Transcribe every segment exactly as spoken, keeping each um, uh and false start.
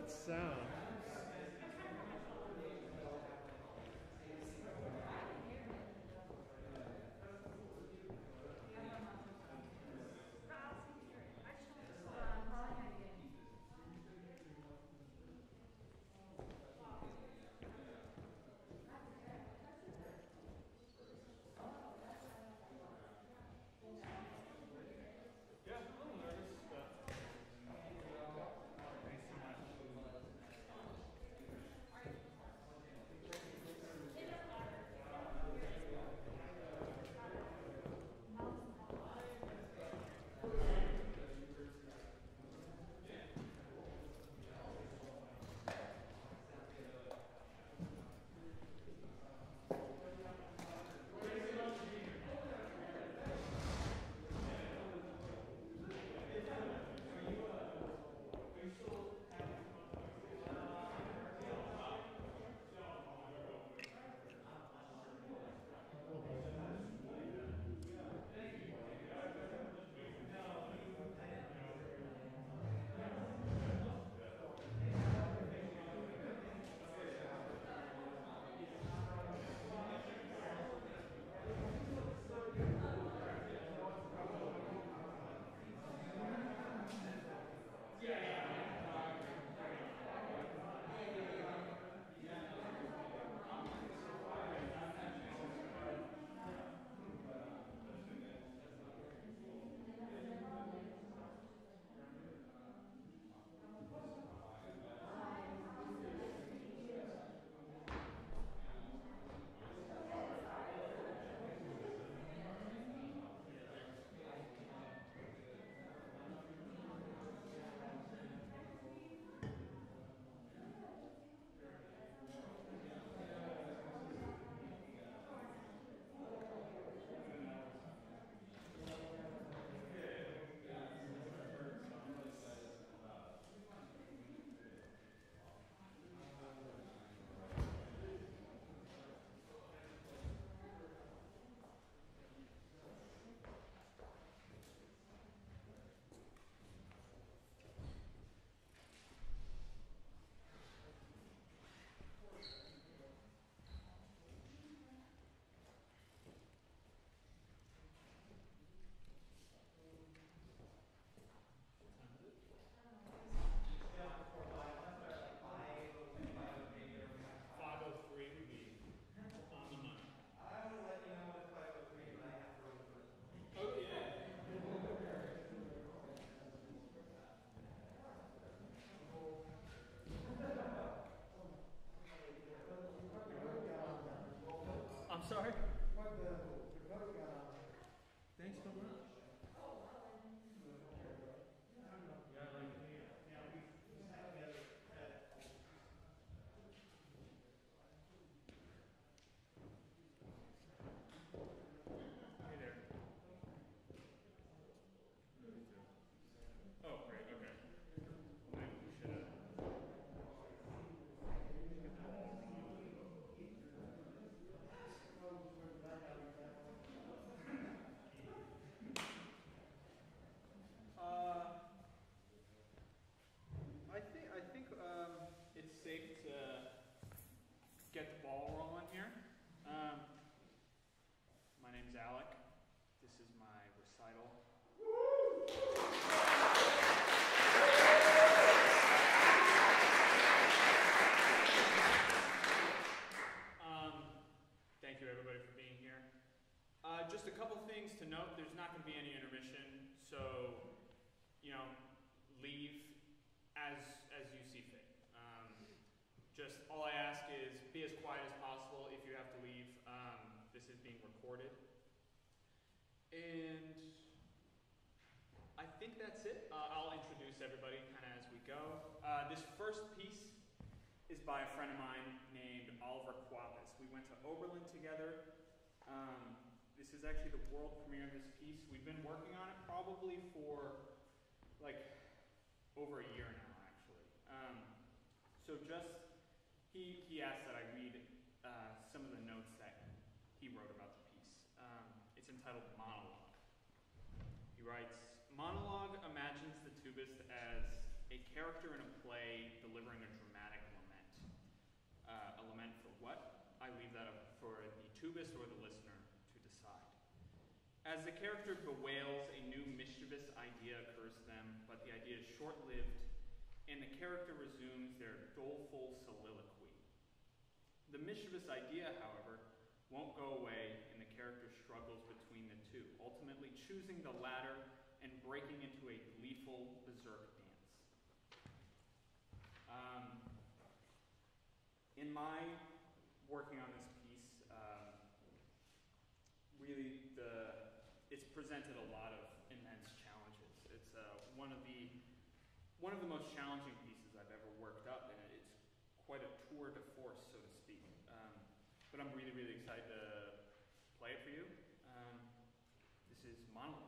that sound? I'm sorry? Thanks so much. Hey there. Oh, great, okay. Maybe we should have. Uh, I think I think um, it's safe to get the ball rolling here. Um, my name's Alec. This is my recital. Um, thank you everybody for being here. Uh, just a couple things to note. There's not going to be any intermission, so you know, leave as as you see fit. Um, just all I ask is be as quiet as possible if you have to leave. Um, this is being recorded. And I think that's it. Uh, I'll introduce everybody kind of as we go. Uh, this first piece is by a friend of mine named Oliver Quapis. We went to Oberlin together. Um, this is actually the world premiere of this piece. We've been working on it probably for like over a year now, actually. Um, so just, he, he asked that I read uh, some of the notes that he wrote about the piece. Um, it's entitled Monologue. He writes, "Monologue imagines the tubist as a character in a play delivering a dramatic lament. Uh, a lament for what? I leave that up for the tubist or the listener to decide. As the character bewails, a new mischievous idea occurs to them, but the idea is short-lived, and the character resumes their doleful soliloquy. The mischievous idea, however, won't go away, and the character struggles between the two, ultimately choosing the latter and breaking into a gleeful berserk dance. Um, in my working on this piece, um, really the it's presented a lot of immense challenges. It's uh, one of the one of the most challenging pieces I've ever worked up, and it's quite a tour de force, so to speak. Um, but I'm really, really excited to play it for you. Um, this is Monologue.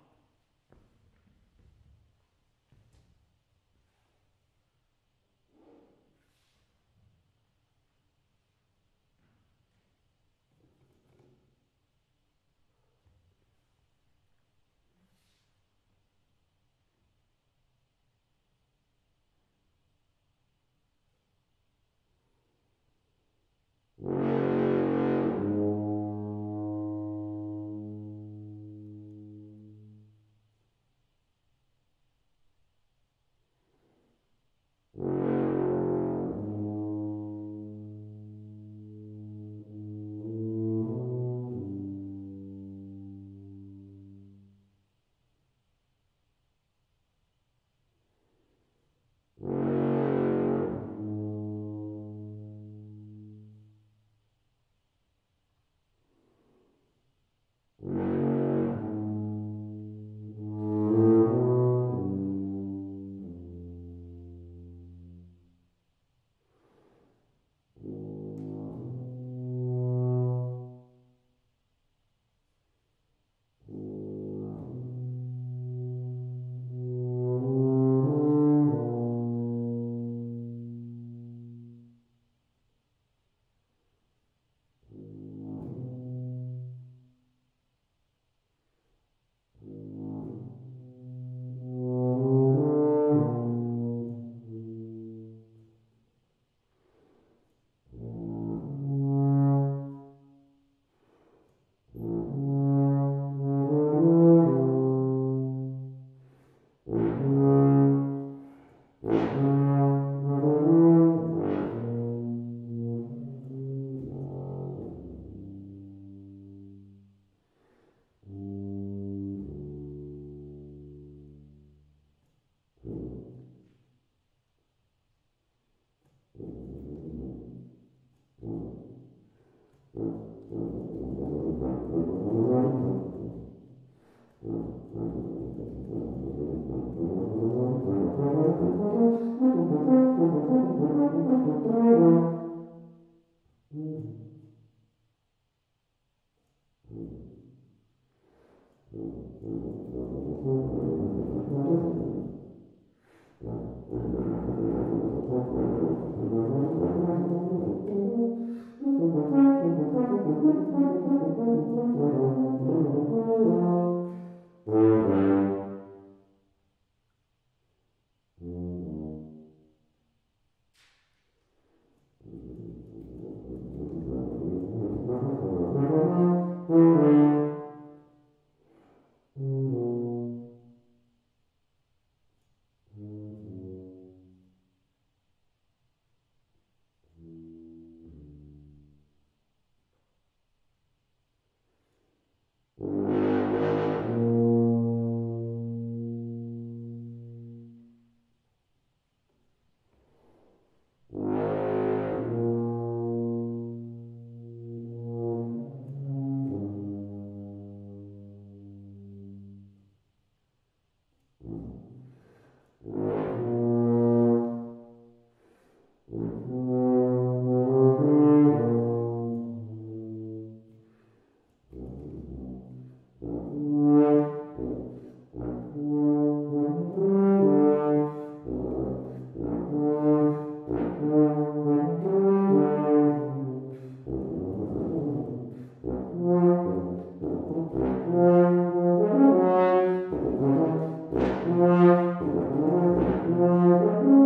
Thank you.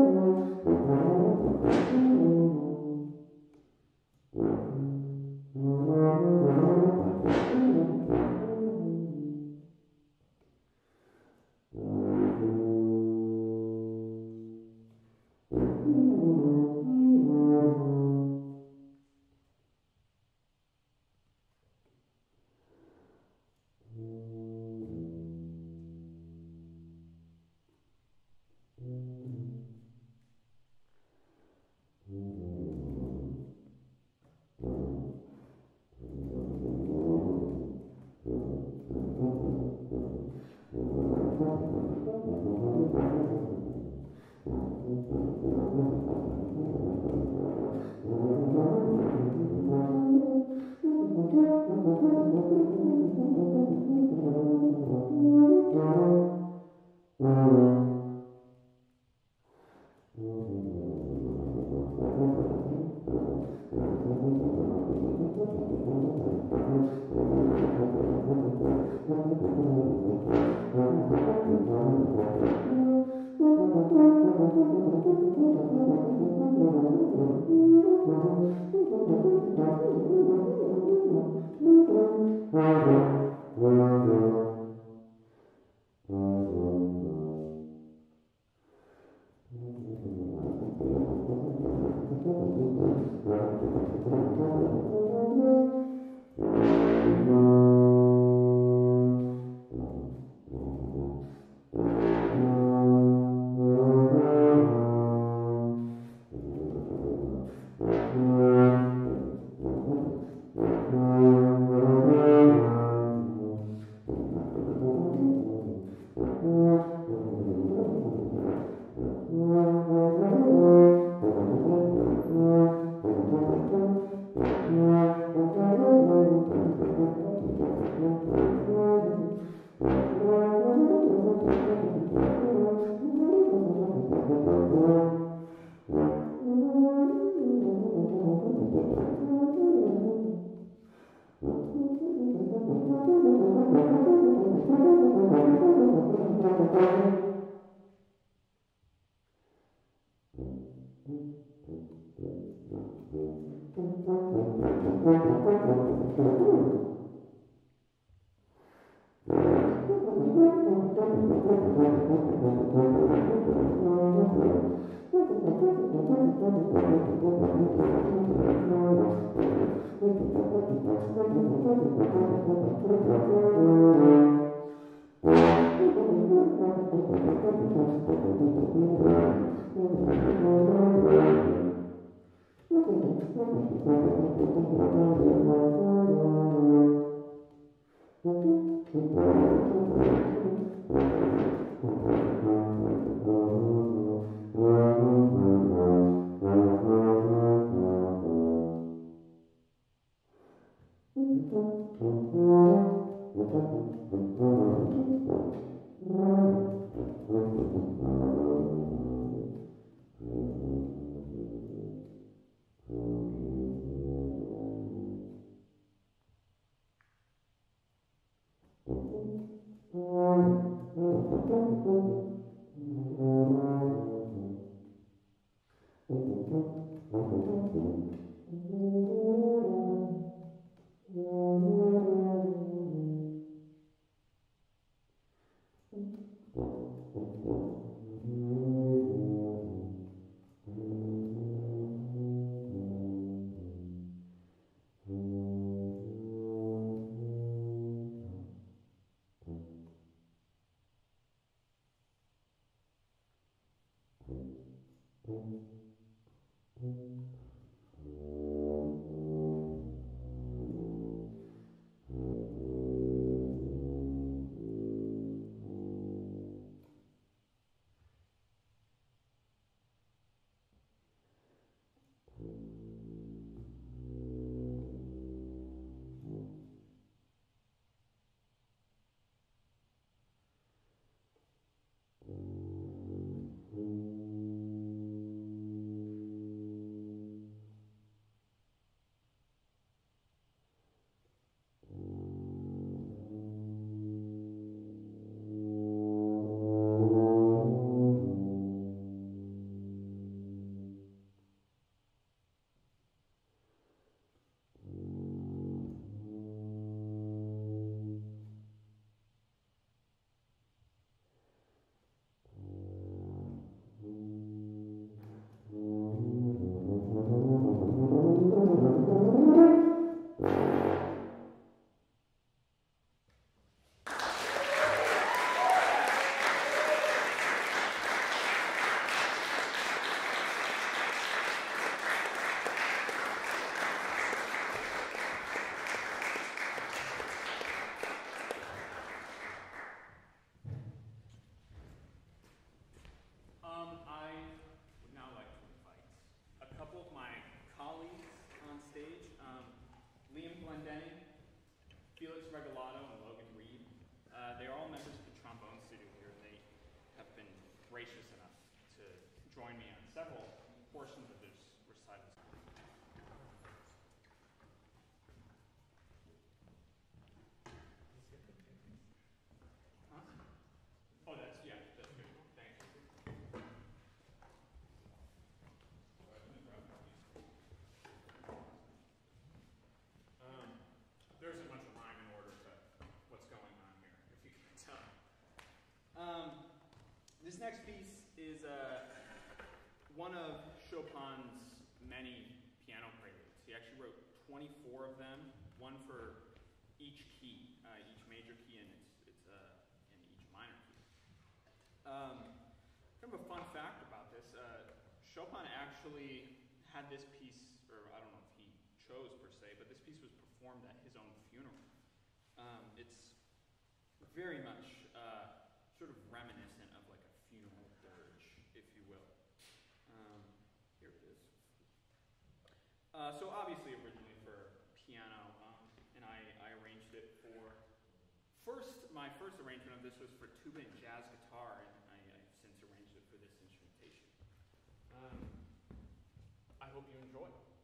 many piano preludes. He actually wrote twenty-four of them, one for each key, uh, each major key and its, its uh, and each minor key. Um, kind of a fun fact about this, uh, Chopin actually had this piece, or I don't know if he chose per se, but this piece was performed at his own funeral. Um, it's very much uh, sort of reminiscent of like a funeral dirge, if you will. Um, here it is. Uh, so obviously originally for piano, um, and I, I arranged it for, first, my first arrangement of this was for tuba and jazz guitar, and I, I've since arranged it for this instrumentation. Um, I hope you enjoy.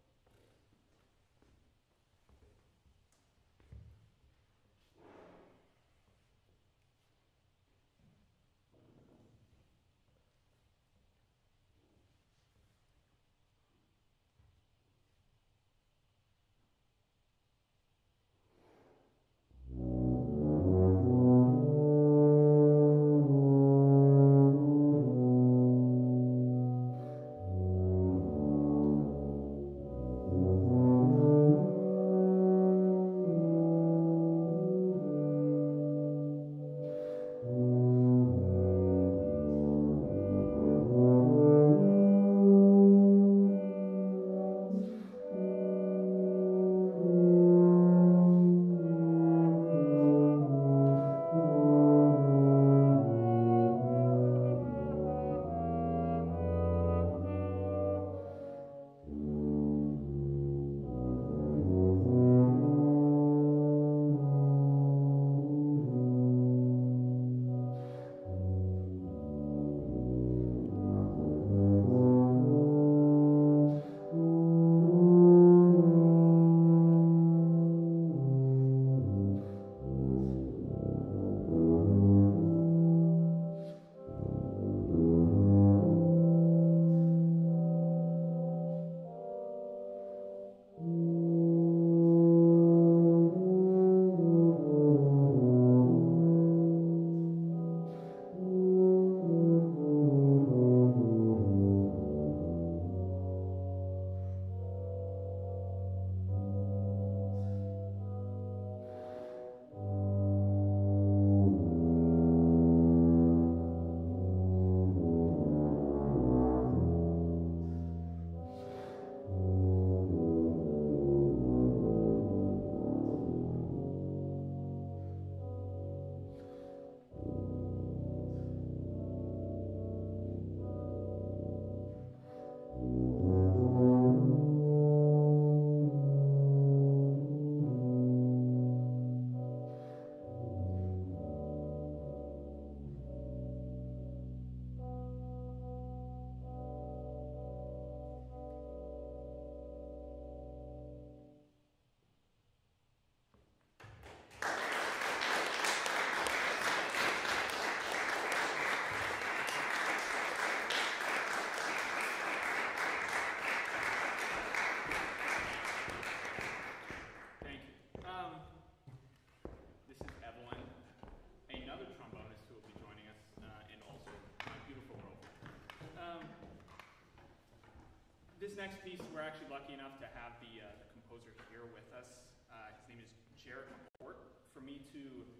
This next piece, we're actually lucky enough to have the, uh, the composer here with us. Uh, his name is Jarrett McCourt. For me to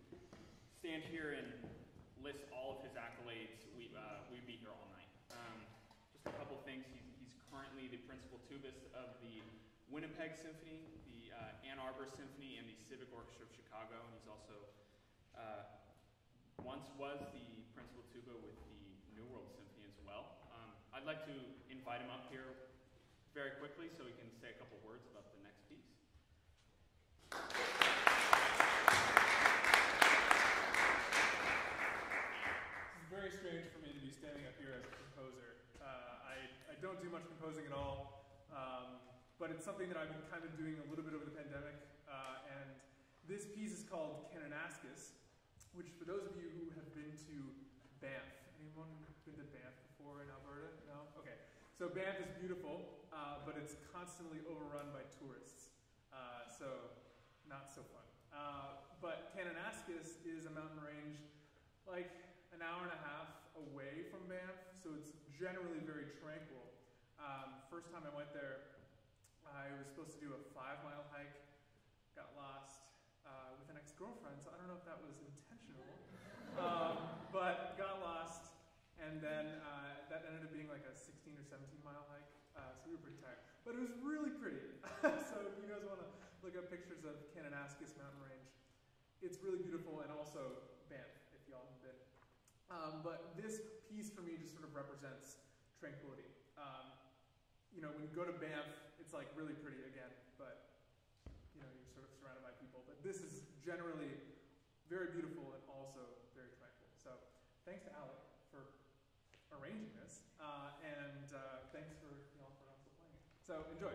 stand here and list all of his accolades, we, uh, we'd be here all night. Um, just a couple things. He's, he's currently the principal tubist of the Winnipeg Symphony, the uh, Ann Arbor Symphony, and the Civic Orchestra of Chicago. And he's also uh, once was the principal tuba with the New World Symphony as well. Um, I'd like to invite him up here very quickly so he can say a couple words about the next piece. This is very strange for me to be standing up here as a composer. Uh, I, I don't do much composing at all, um, but it's something that I've been kind of doing a little bit over the pandemic. Uh, and this piece is called Kananaskis, which for those of you who have been to Banff, anyone been to Banff before in Alberta? No? Okay. So Banff is beautiful, uh, but it's constantly overrun by tourists. Uh, so not so fun. Uh, but Kananaskis is a mountain range like an hour and a half away from Banff, so it's generally very tranquil. Um, first time I went there, I was supposed to do a five-mile hike, got lost uh, with an ex-girlfriend, so I don't know if that was intentional, um, but got lost, and then uh, that ended up being like a sixteen or seventeen mile hike, uh, so we were pretty tired. But it was really pretty, so if you guys want to look up pictures of Kananaskis mountain range, it's really beautiful, and also Banff, if y'all have been. Um, but this piece for me just sort of represents tranquility. Um, you know, when you go to Banff, it's like really pretty again, but you know, you're sort of surrounded by people. But this is generally very beautiful and also very tranquil. So thanks to Alec for arranging this, uh, and uh, thanks for y'all for also playing it. So enjoy.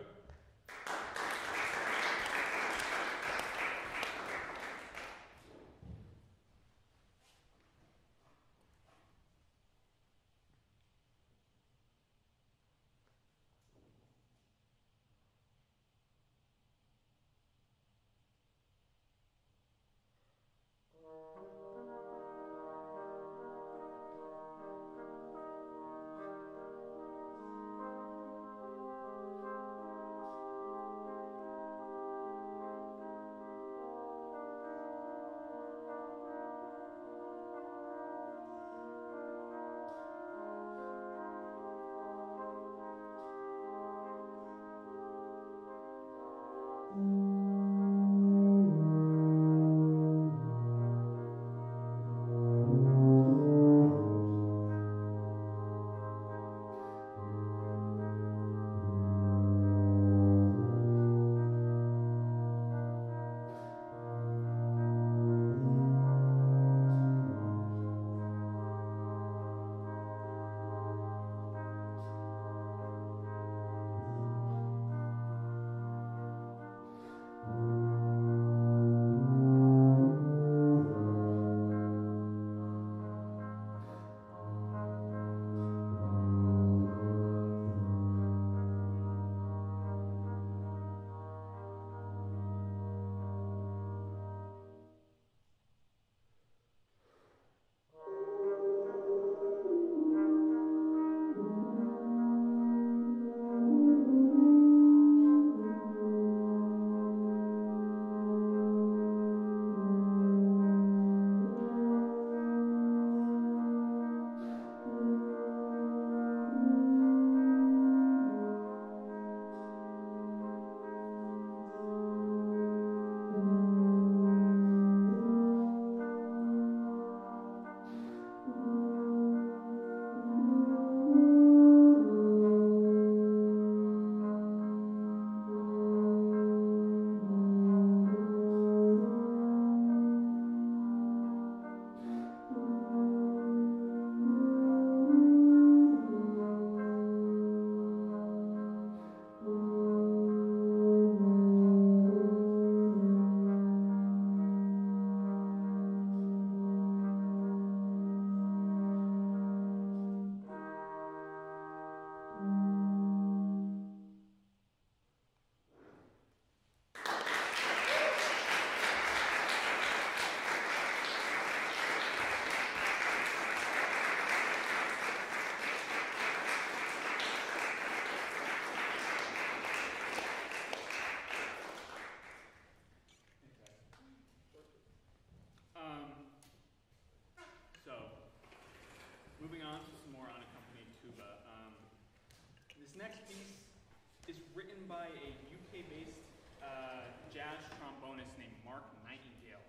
by a U K-based uh, jazz trombonist named Mark Nightingale.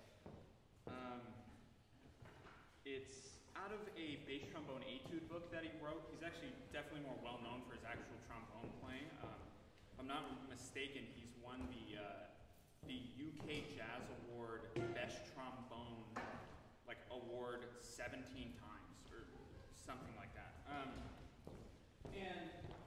Um, it's out of a bass trombone etude book that he wrote. He's actually definitely more well known for his actual trombone playing. Um, if I'm not mistaken, he's won the uh, the U K Jazz Award Best Trombone like award seventeen times or something like that. Um, and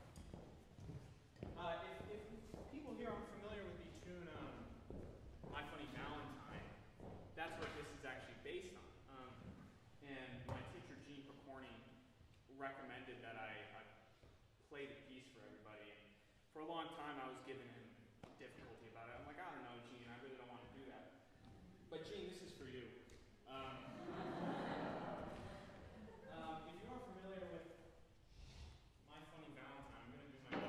uh, if, if people here aren't familiar with the tune um, My Funny Valentine, that's what this is actually based on. Um, and my teacher, Gene Picorni, recommended that I, I play the piece for everybody. And for a long time, I was giving him difficulty about it. I'm like, I don't know, Gene, I really don't want to do that. But Gene, this is for you. Um, um, if you are familiar with My Funny Valentine, I'm going to do my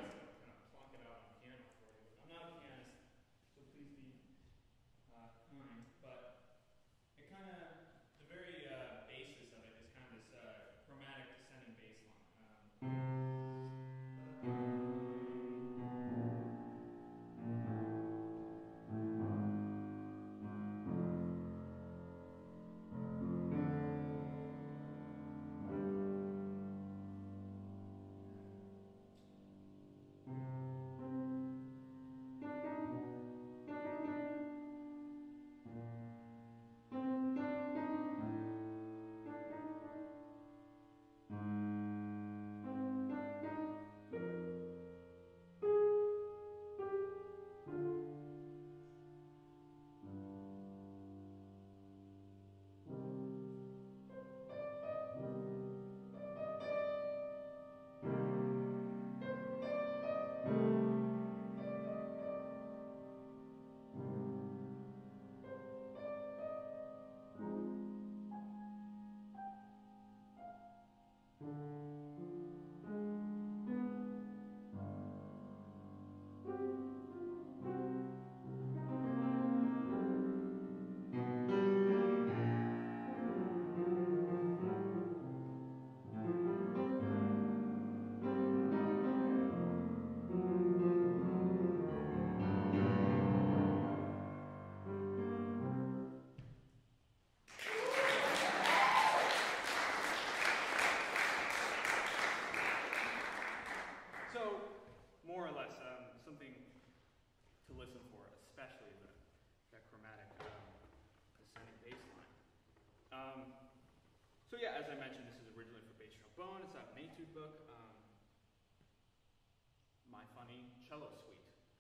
to listen for, especially the, that chromatic um, ascending bass line. Um, so yeah, as I mentioned, this is originally for bass trombone. It's out of an etude book. Um, My Funny Cello Suite.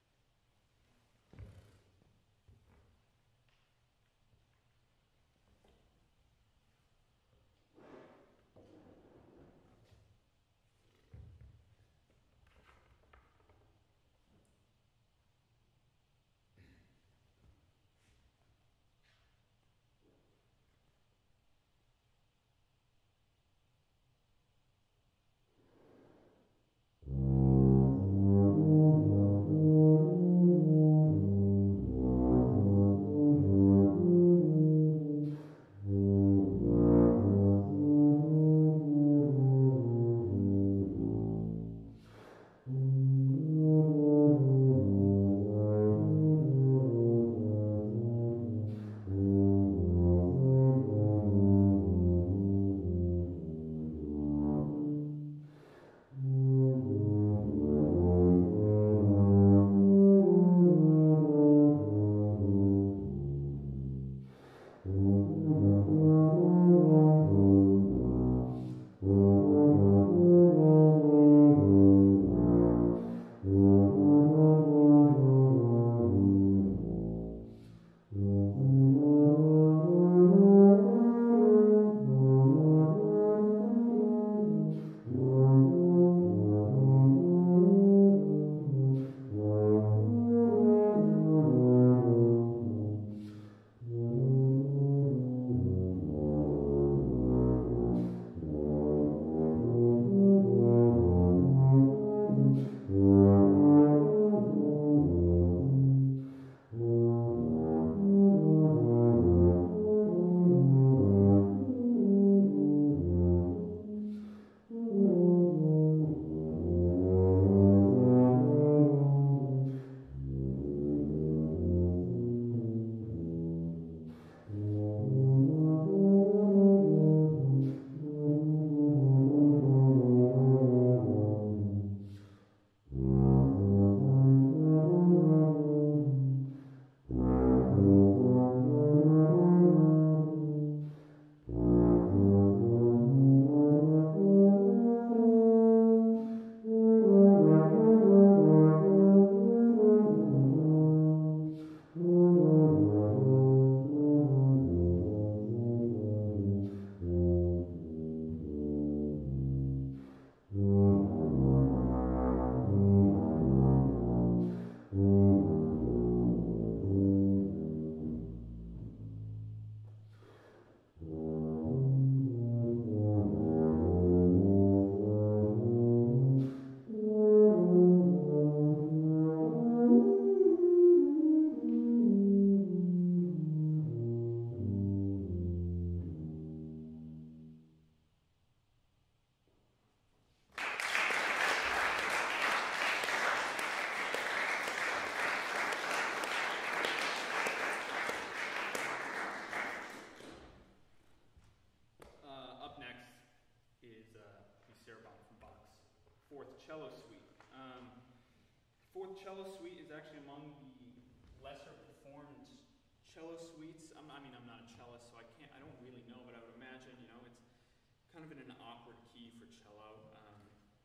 Cello Suite. Um, Fourth Cello Suite is actually among the lesser performed cello suites. I'm, I mean, I'm not a cellist, so I can't, I don't really know, but I would imagine, you know, it's kind of in an awkward key for cello, um,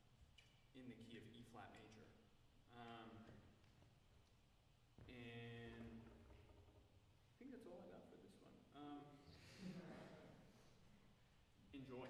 in the key of E flat major. Um, and I think that's all I got for this one. Um, enjoy.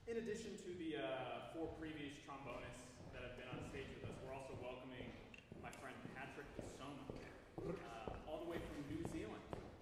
in addition to the uh, four previous trombonists that have been on stage with us, we're also welcoming my friend Patrick DeSona, uh, all the way from New Zealand.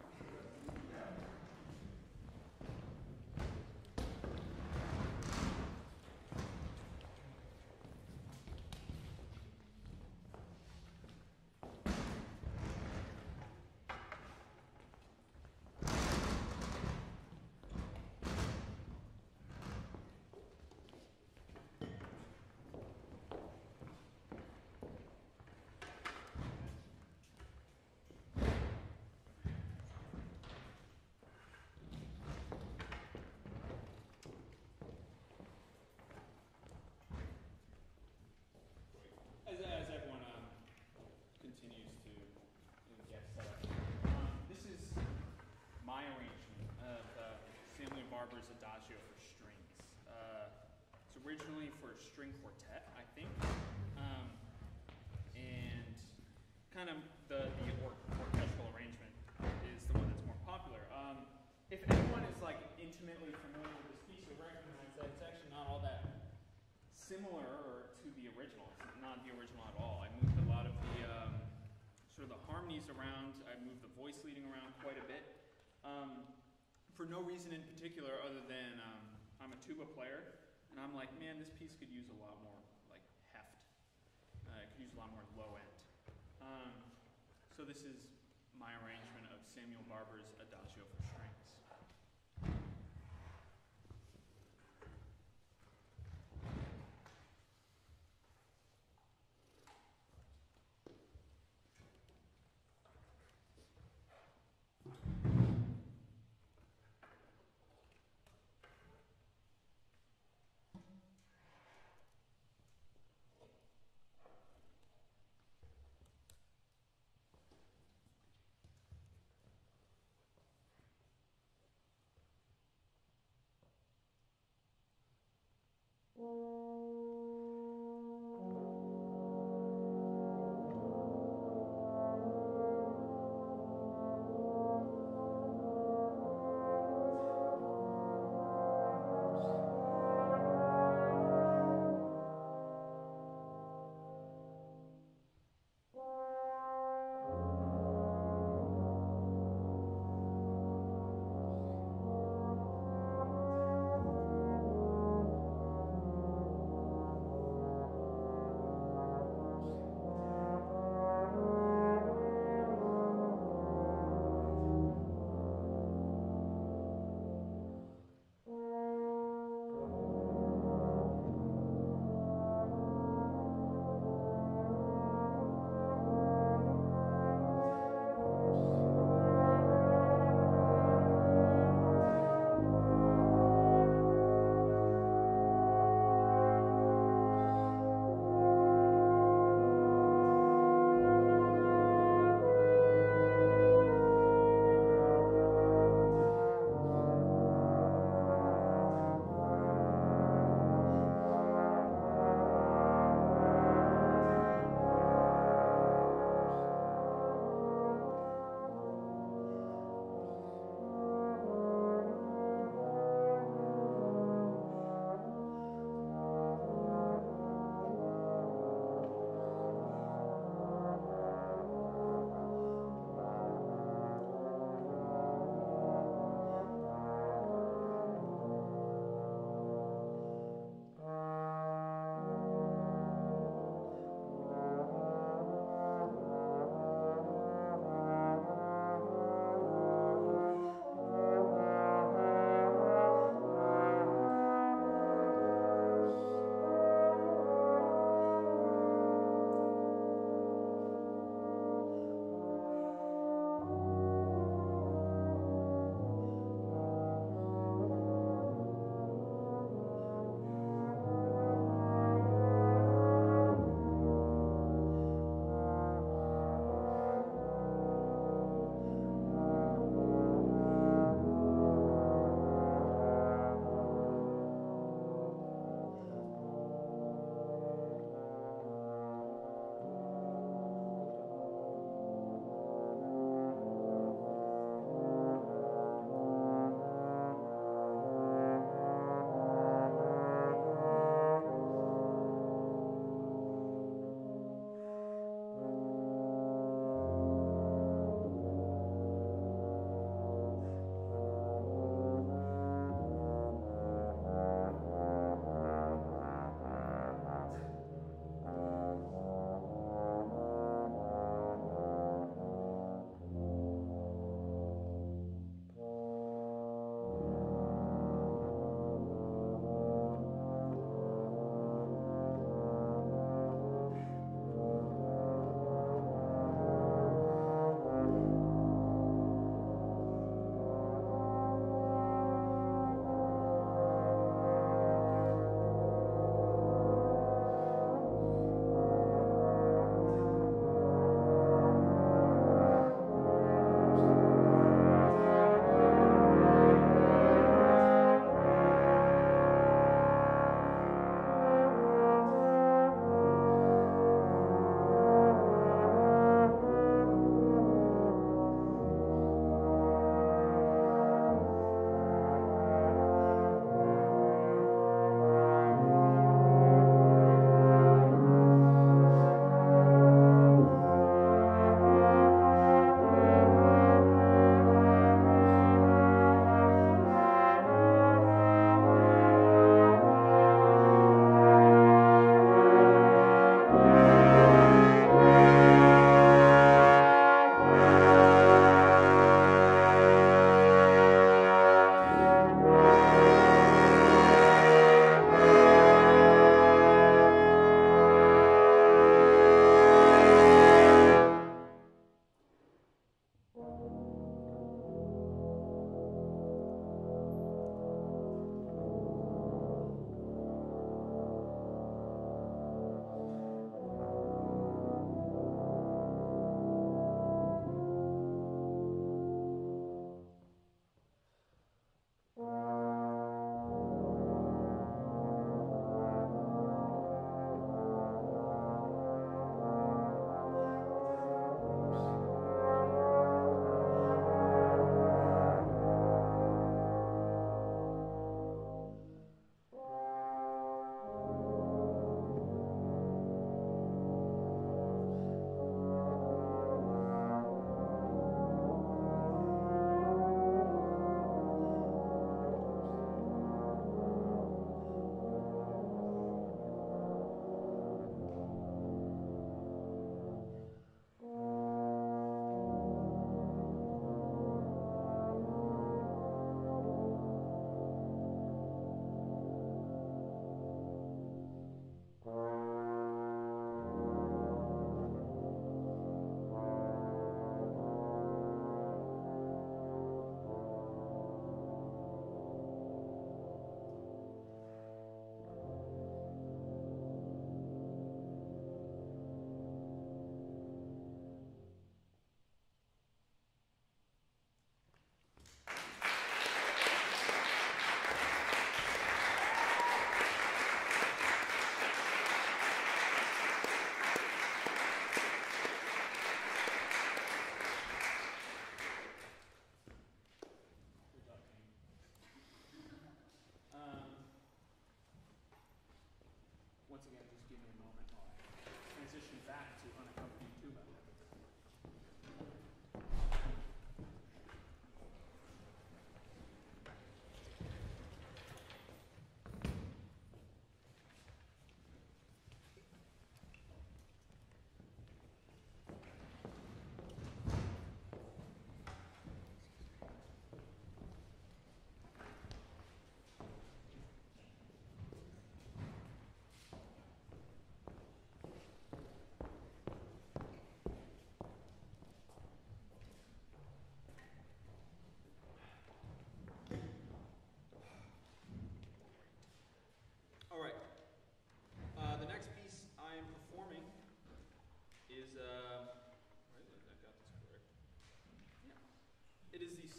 As, as everyone um, continues to you know, get set up, um, this is my arrangement of uh, Samuel Barber's Adagio for strings. Uh, it's originally for a string quartet, I think, um, and kind of the, the or orchestral arrangement is the one that's more popular. Um, if anyone is like intimately familiar with this piece, you'll recognize that it's actually not all that similar or to the original. It's not the original at all. I moved a lot of the um, sort of the harmonies around. I moved the voice leading around quite a bit, um, for no reason in particular other than um, I'm a tuba player, and I'm like, man, this piece could use a lot more like heft. Uh, it could use a lot more low end. Um, so this is my arrangement of Samuel Barber's Adagio for strings.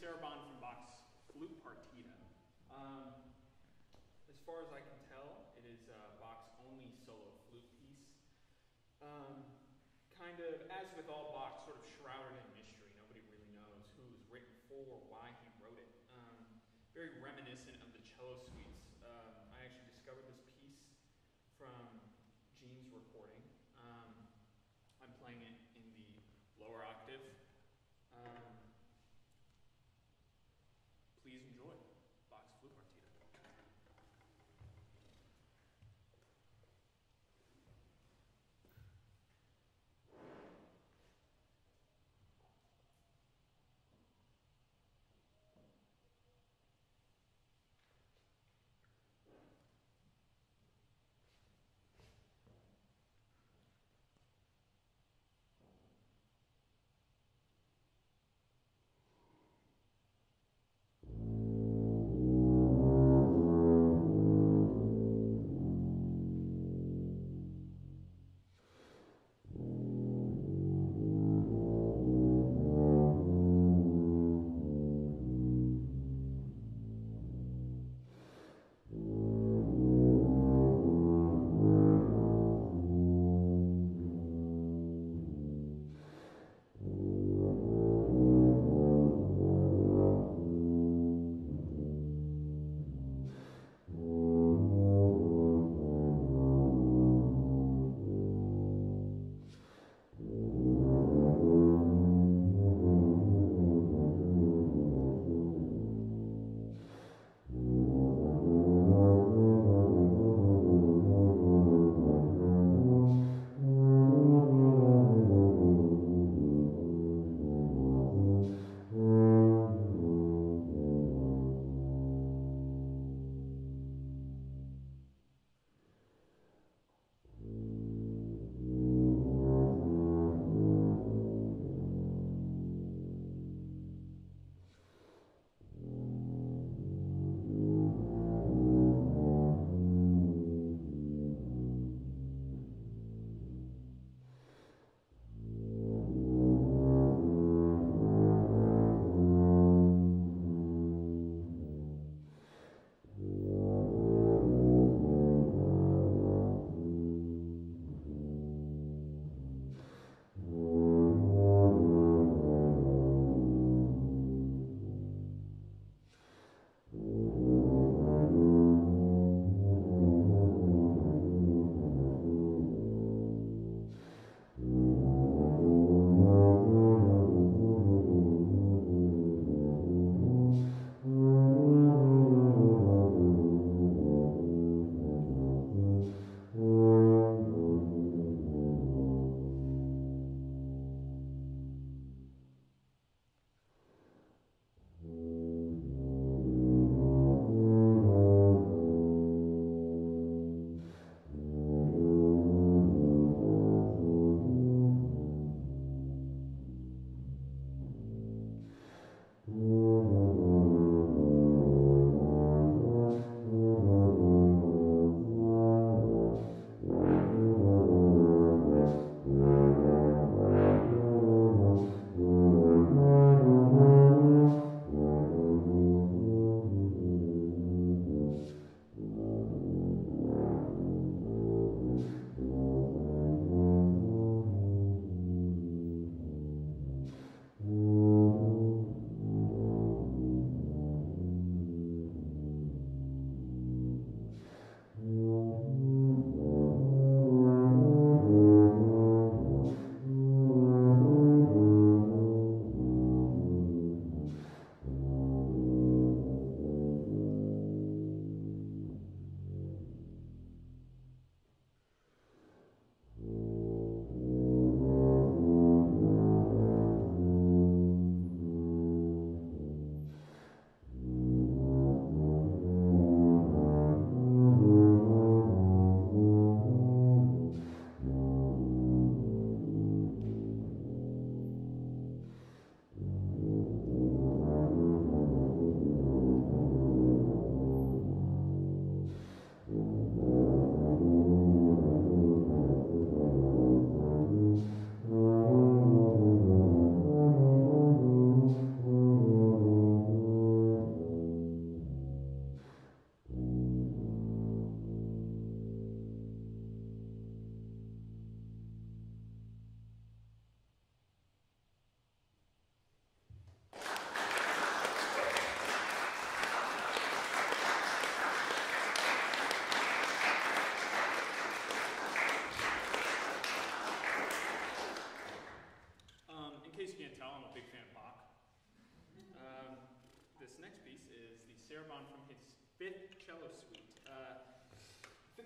Sarabon from Bach's Flute Partita. Um, as far as I can tell, it is uh, Bach's only solo flute piece. Um, kind of, as with all Bach, sort of shrouded in mystery. Nobody really knows who it was written for or why he wrote it. Um, very reminiscent of the cello suites. Um, I actually discovered this piece from Gene's recording. Um, I'm playing it in the lower octave. Um, please enjoy Bach's Flute Partita.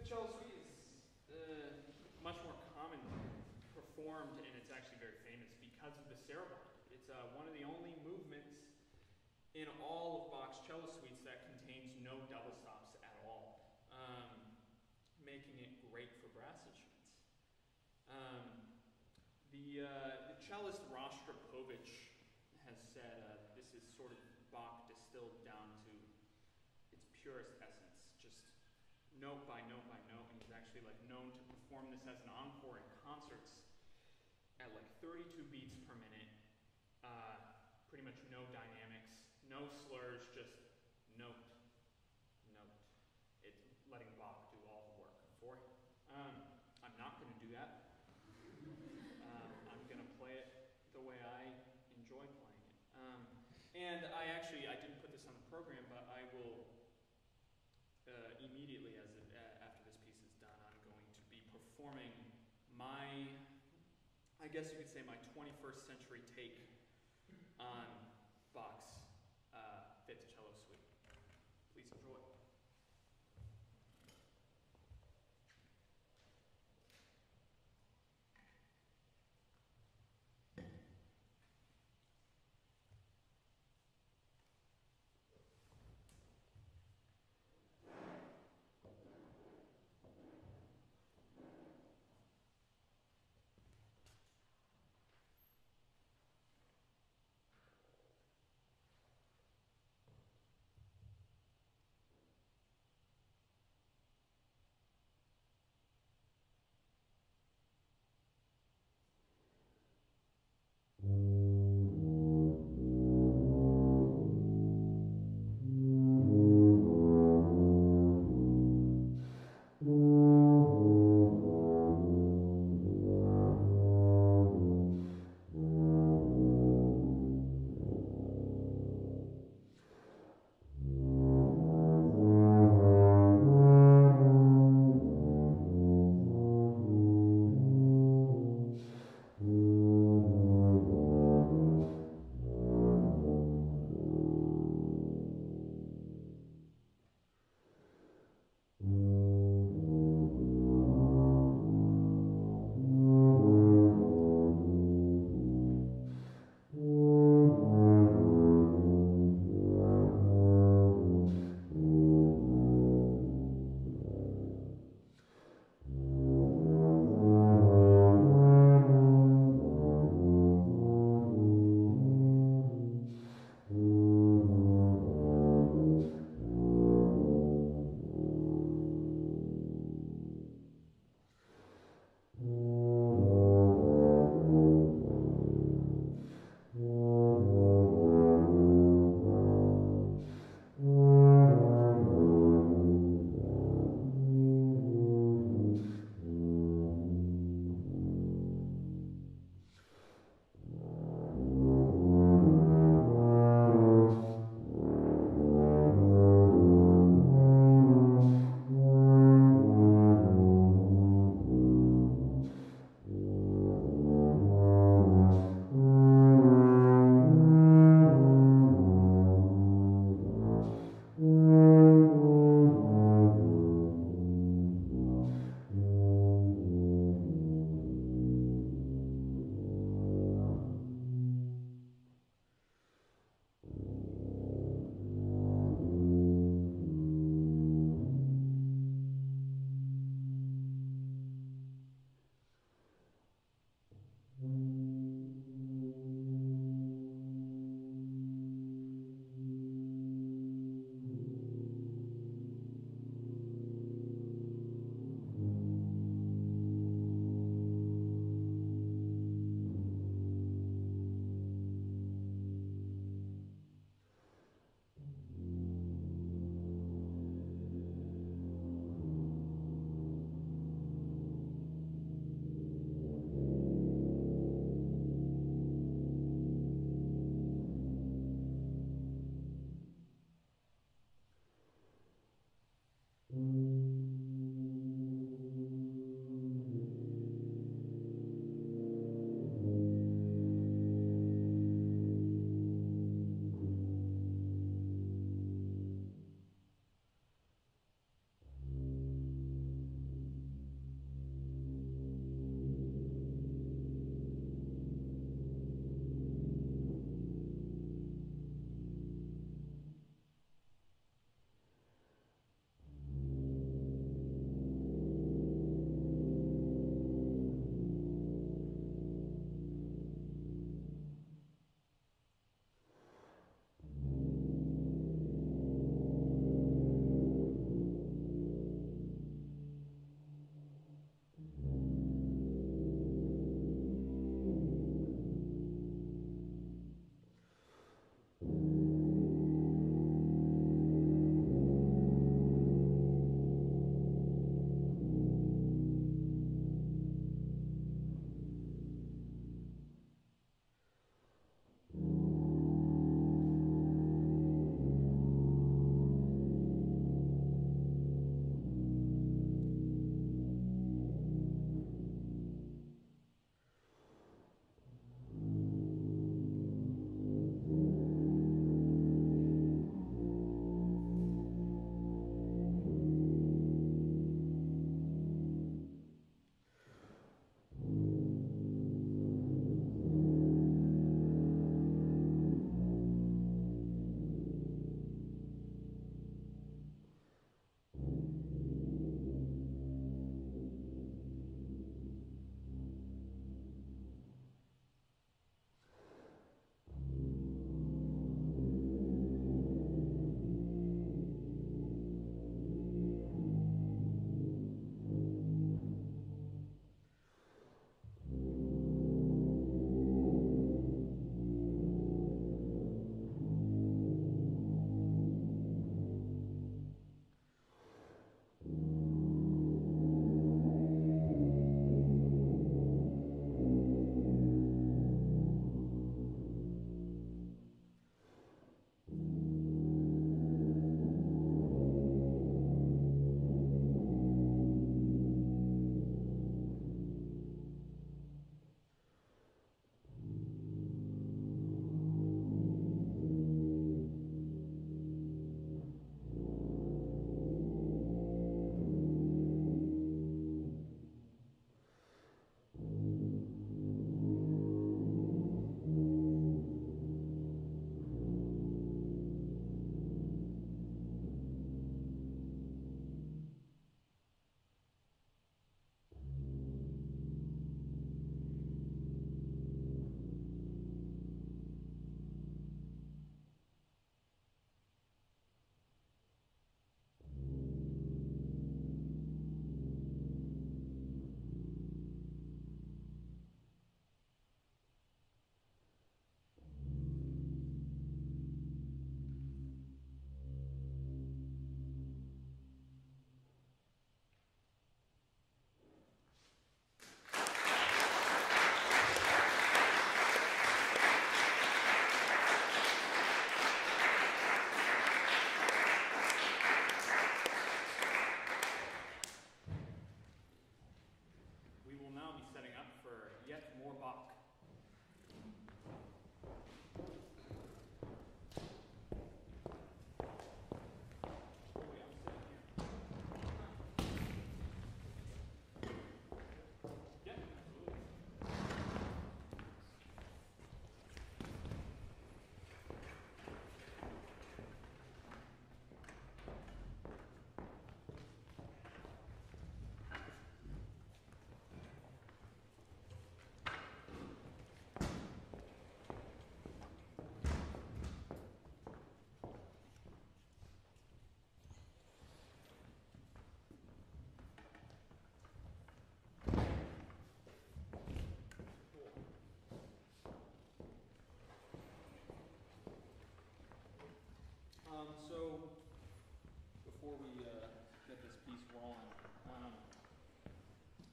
cello suite is uh, much more common performed, and it's actually very famous because of the sarabande. It's uh, one of the only movements in all of Bach's cello suites that contains no double stops at all, um, making it great for brass instruments. Um, the, uh, the cellist Rostropovich has said uh, this is sort of Bach distilled down to its purest essence, just note by note by note, and he's actually like known to perform this as an encore in concerts at like thirty-two beats per minute, uh, pretty much no dynamics, no slurs, just note, note. It's letting Bach do all the work for him. Um, I'm not going to do that. Um, I'm going to play it the way I enjoy playing it. Um, and I actually, I didn't put this on the program, but I will uh, immediately, as it, uh, after this piece is done, I'm going to be performing my, I guess you could say my twenty-first century take on Bach's uh, Fifth Cello Suite. Please enjoy.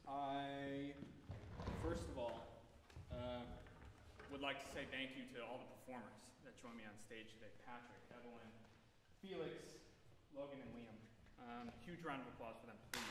I, first of all, uh, would like to say thank you to all the performers that joined me on stage today. Patrick, Evelyn, Felix, Logan, and Liam. Um, huge round of applause for them, please.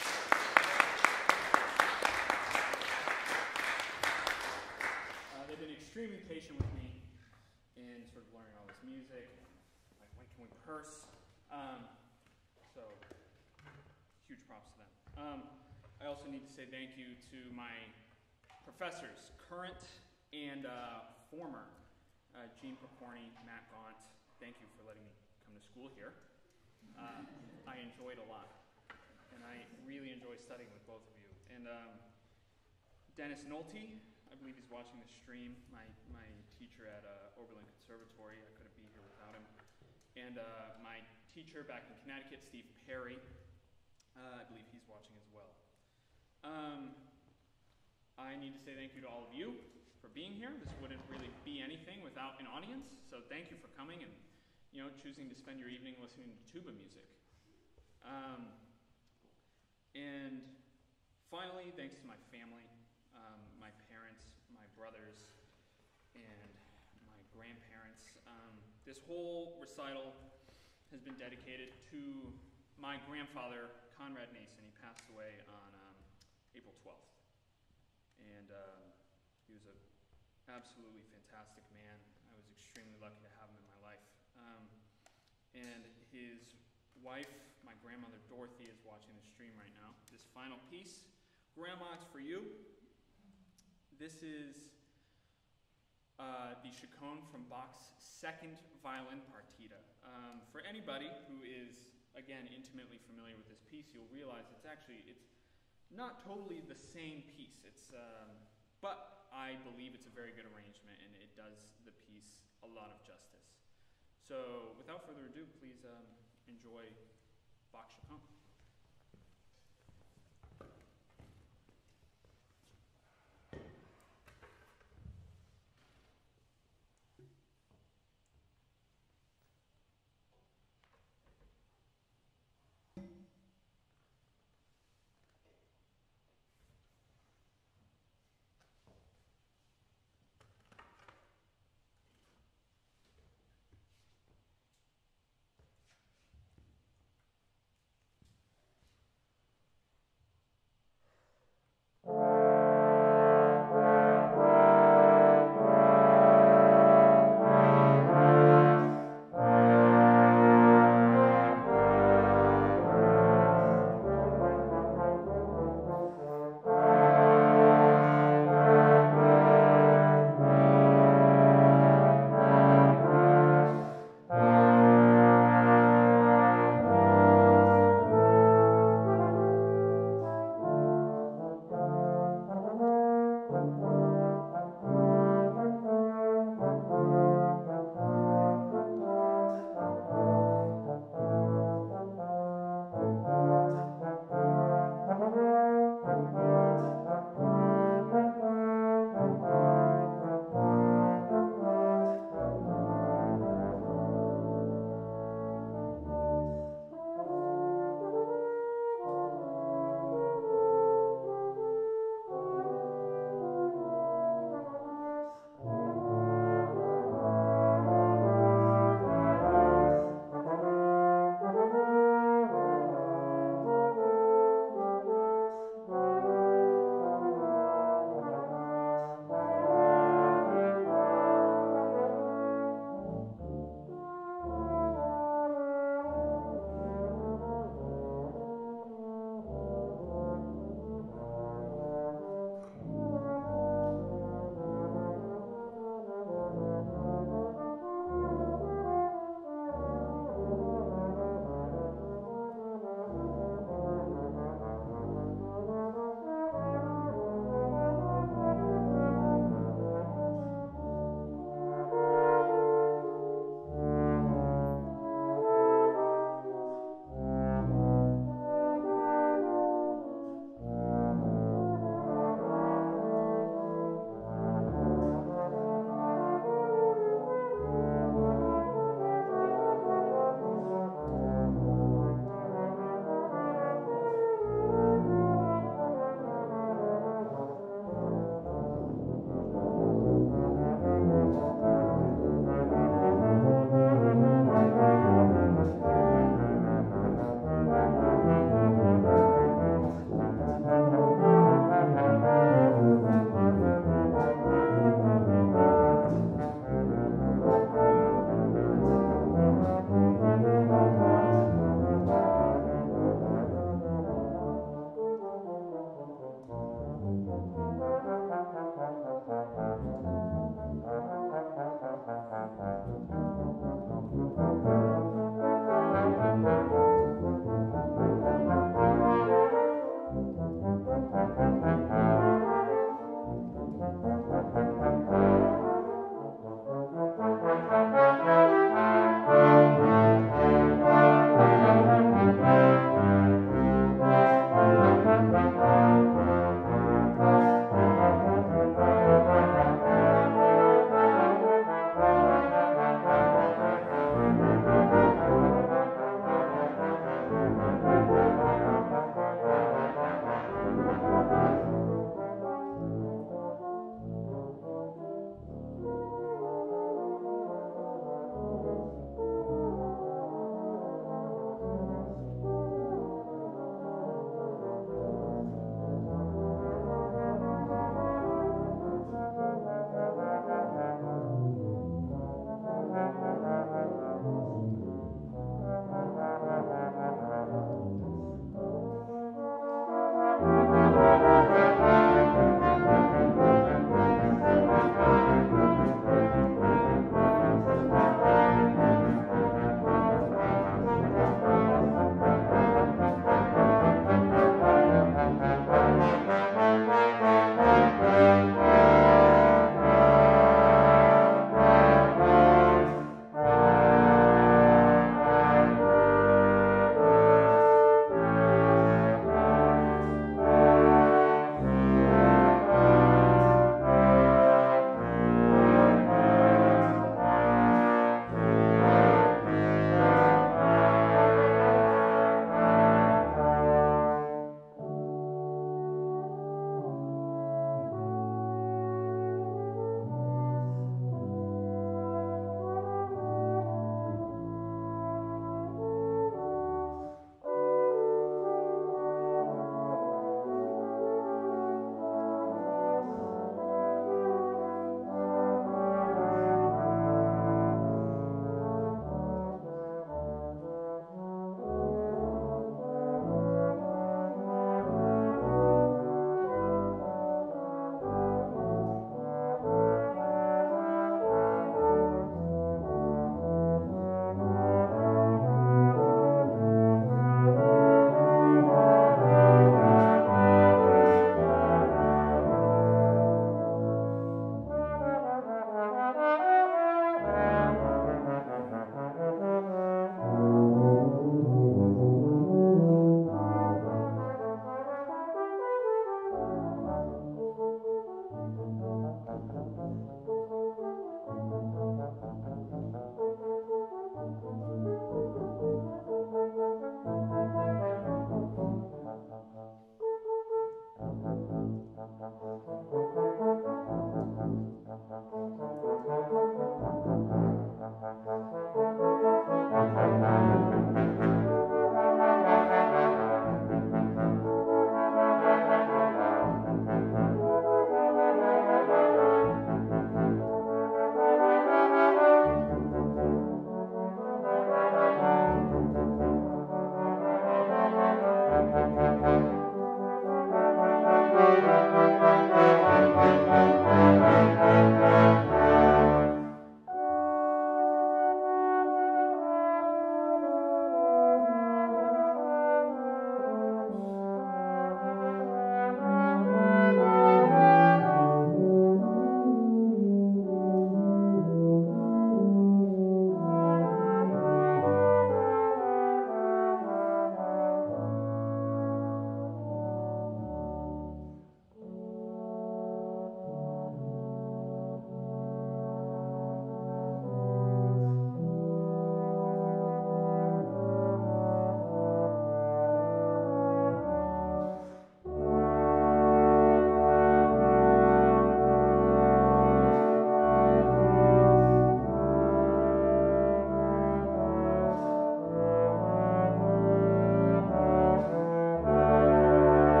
Uh, they've been extremely patient with me in sort of learning all this music, like when can we rehearse. Um, so, huge props to them. Um, I also need to say thank you to my professors, current and uh, former, uh, Gene Pokorny, Matt Gaunt. Thank you for letting me come to school here. Uh, I enjoyed a lot, and I really enjoy studying with both of you. And um, Dennis Nolte, I believe he's watching the stream, my, my teacher at uh, Oberlin Conservatory. I couldn't be here without him. And uh, my teacher back in Connecticut, Steve Perry, uh, I believe he's watching as well. Um, I need to say thank you to all of you for being here. This wouldn't really be anything without an audience, so thank you for coming and, you know, choosing to spend your evening listening to tuba music. Um, and finally, thanks to my family, um, my parents, my brothers, and my grandparents. Um, this whole recital has been dedicated to my grandfather, Conrad Nason. He passed away on um, April twelfth. And um, he was an absolutely fantastic man. I was extremely lucky to have him in my life. Um, and his wife, my grandmother Dorothy, is watching the stream right now. This final piece, Grandma, it's for you. This is uh, the chaconne from Bach's second violin partita. Um, for anybody who is, again, intimately familiar with this piece, you'll realize it's actually, it's not totally the same piece. It's, um, but I believe it's a very good arrangement, and it does the piece a lot of justice. So, without further ado, please um, enjoy Bach Chaconne.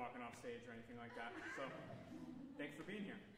walking off stage or anything like that. So thanks for being here.